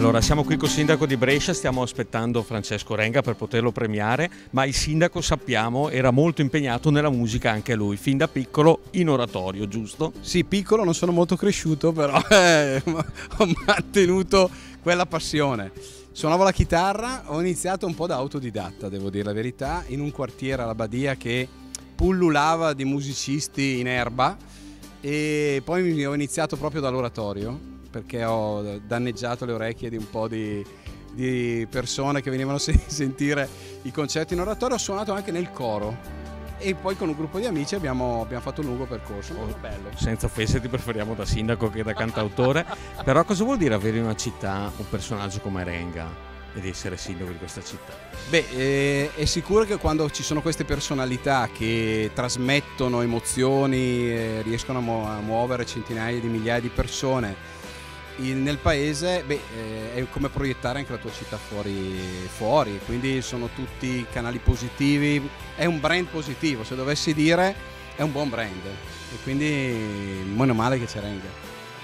Allora, siamo qui col sindaco di Brescia, stiamo aspettando Francesco Renga per poterlo premiare, ma il sindaco, sappiamo, era molto impegnato nella musica anche lui, fin da piccolo in oratorio, giusto? Sì, piccolo, non sono molto cresciuto, però ho mantenuto quella passione. Suonavo la chitarra, ho iniziato un po' da autodidatta, devo dire la verità, in un quartiere alla Badia che pullulava di musicisti in erba, e poi ho iniziato proprio dall'oratorio, perché ho danneggiato le orecchie di un po' di persone che venivano a sentire i concerti in oratorio. Ho suonato anche nel coro e poi con un gruppo di amici abbiamo fatto un lungo percorso, molto bello. Senza offesa, ti preferiamo da sindaco che da cantautore, però cosa vuol dire avere in una città un personaggio come Renga ed essere sindaco di questa città? Beh, è sicuro che quando ci sono queste personalità che trasmettono emozioni, riescono a muovere centinaia di migliaia di persone nel paese, è come proiettare anche la tua città fuori, quindi sono tutti canali positivi, è un brand positivo, se dovessi dire è un buon brand, e quindi meno male che c'è Renga.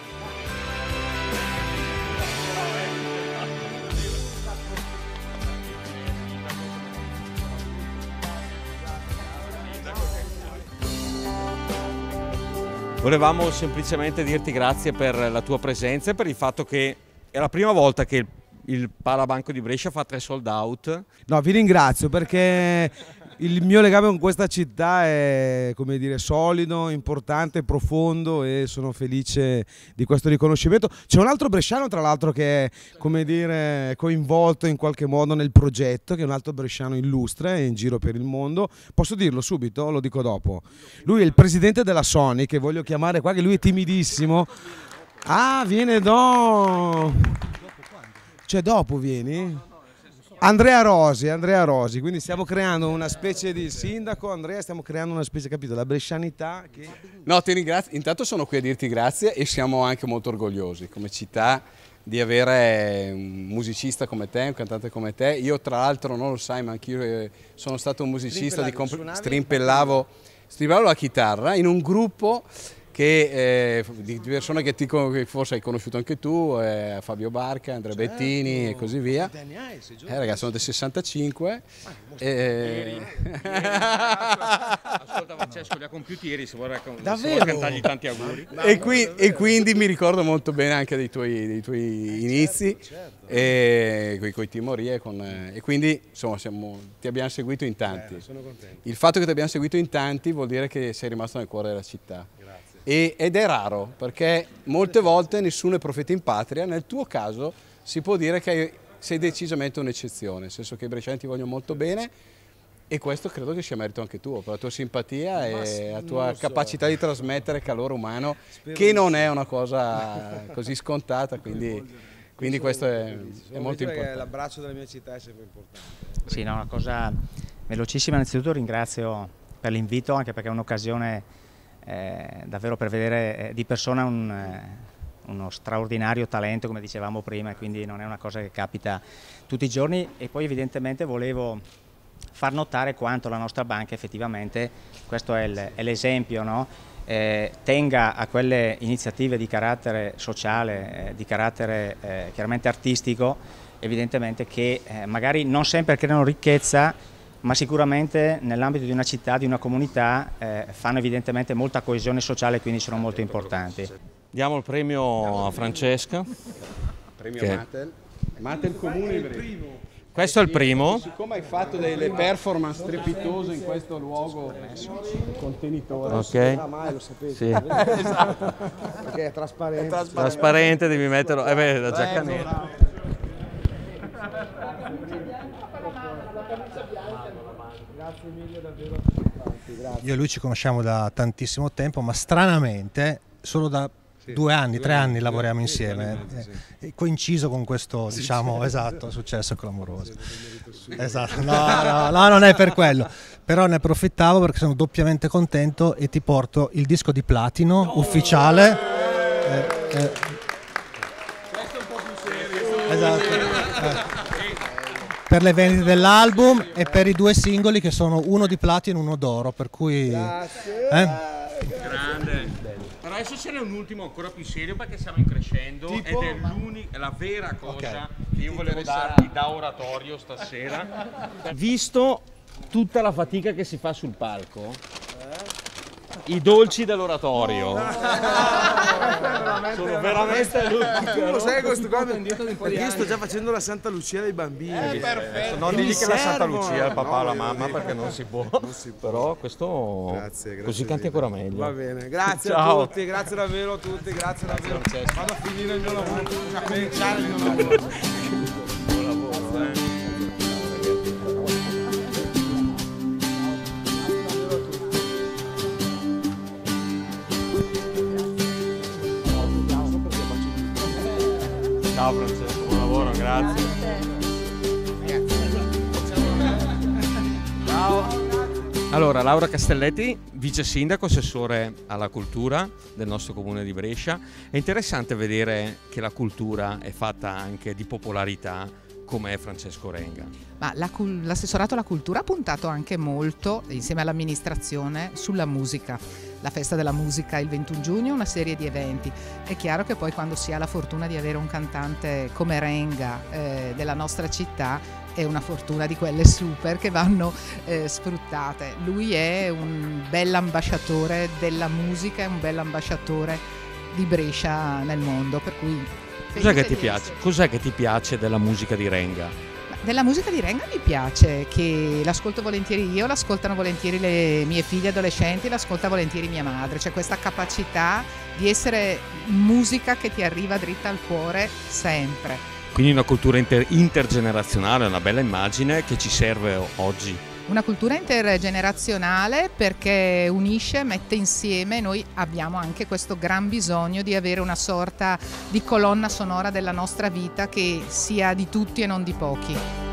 Volevamo semplicemente dirti grazie per la tua presenza e per il fatto che è la prima volta che il Palabanco di Brescia fa 3 sold out. No, vi ringrazio perché il mio legame con questa città è, come dire, solido, importante, profondo, e sono felice di questo riconoscimento. C'è un altro bresciano, tra l'altro, che è, come dire, coinvolto in qualche modo nel progetto, che è un altro bresciano illustre, è in giro per il mondo. Posso dirlo subito? Lo dico dopo. Lui è il presidente della Sony, che voglio chiamare qua, che lui è timidissimo. Ah, viene Cioè dopo vieni? Andrea Rosi, quindi stiamo creando una specie di sindaco, Andrea, stiamo creando una specie, capito, la brescianità che... No, ti ringrazio, intanto sono qui a dirti grazie, e siamo anche molto orgogliosi come città di avere un musicista come te, un cantante come te. Io tra l'altro, non lo sai, ma anch'io sono stato un musicista, strimpellavo la chitarra in un gruppo di persone che forse hai conosciuto anche tu, Fabio Barca, Andrea Bettini e così via. Ragazzi, sono del 65. Ascolta Francesco, li ha compiuti ieri, se vuoi cantargli tanti auguri. E quindi mi ricordo molto bene anche dei tuoi inizi, con i Timorie, e quindi insomma ti abbiamo seguito in tanti. Il fatto che ti abbiamo seguito in tanti vuol dire che sei rimasto nel cuore della città. Ed è raro, perché molte volte nessuno è profeta in patria. Nel tuo caso si può dire che sei decisamente un'eccezione, nel senso che i bresciani ti vogliono molto bene, e questo credo che sia merito anche tuo, per la tua simpatia e la tua capacità di trasmettere calore umano, che non è una cosa così scontata, quindi questo è molto importante. L'abbraccio della mia città è sempre importante. Sì, no, una cosa velocissima. Innanzitutto ringrazio per l'invito, anche perché è un'occasione davvero per vedere di persona uno straordinario talento, come dicevamo prima, e quindi non è una cosa che capita tutti i giorni. E poi evidentemente volevo far notare quanto la nostra banca effettivamente, questo è l'esempio, no? Tenga a quelle iniziative di carattere sociale, di carattere chiaramente artistico, evidentemente, che magari non sempre creano ricchezza, ma sicuramente nell'ambito di una città, di una comunità, fanno evidentemente molta coesione sociale, quindi sono molto importanti. Diamo il premio a Francesca. Premio Matel Comune. Questo è il primo. Siccome hai fatto delle performance strepitose in questo luogo contenitore. Ok. Mai lo sapete. Sì. Esatto. Perché è trasparente. Trasparente, devi metterlo. La giacca nera. Grazie mille davvero. Io e lui ci conosciamo da tantissimo tempo, ma stranamente solo da 2 anni, 3 anni lavoriamo insieme. È coinciso con questo, diciamo, esatto, successo clamoroso. Esatto, no, non è per quello. Però ne approfittavo perché sono doppiamente contento e ti porto il disco di platino ufficiale. Questo è un po' più serio. Esatto. Per le vendite dell'album e per i 2 singoli, che sono uno di platino e uno d'oro, per cui... Grazie. Grande. Però adesso ce n'è un ultimo ancora più serio perché siamo in crescendo ed è la vera cosa che io volevo darvi da oratorio stasera. Visto tutta la fatica che si fa sul palco, i dolci dell'oratorio sono veramente Tu lo sai questo qua? Perché io sto già facendo la Santa Lucia dei bambini. Perfetto. Non digli che la Santa Lucia il papà o la mamma perché non si può. Però questo Grazie così canti ancora meglio. Va bene, grazie Ciao. a tutti, grazie davvero a tutti, grazie davvero. Vado a finire il mio lavoro, a cominciare il mio lavoro. Ciao Francesco, buon lavoro, grazie. Ciao. Allora, Laura Castelletti, vice sindaco, assessore alla cultura del nostro comune di Brescia. È interessante vedere che la cultura è fatta anche di popolarità come è Francesco Renga. Ma l'assessorato alla cultura ha puntato anche molto, insieme all'amministrazione, sulla musica. La festa della musica il 21 giugno, una serie di eventi. È chiaro che poi quando si ha la fortuna di avere un cantante come Renga della nostra città, è una fortuna di quelle super che vanno sfruttate. Lui è un bell'ambasciatore della musica, è un bell'ambasciatore di Brescia nel mondo, per cui Cos'è che ti piace? Cos'è che ti piace della musica di Renga? Della musica di Renga mi piace che l'ascolto volentieri io, l'ascoltano volentieri le mie figlie adolescenti, l'ascolta volentieri mia madre. C'è questa capacità di essere musica che ti arriva dritta al cuore sempre. Quindi una cultura intergenerazionale, una bella immagine che ci serve oggi. Una cultura intergenerazionale perché unisce, mette insieme. Noi abbiamo anche questo gran bisogno di avere una sorta di colonna sonora della nostra vita che sia di tutti e non di pochi.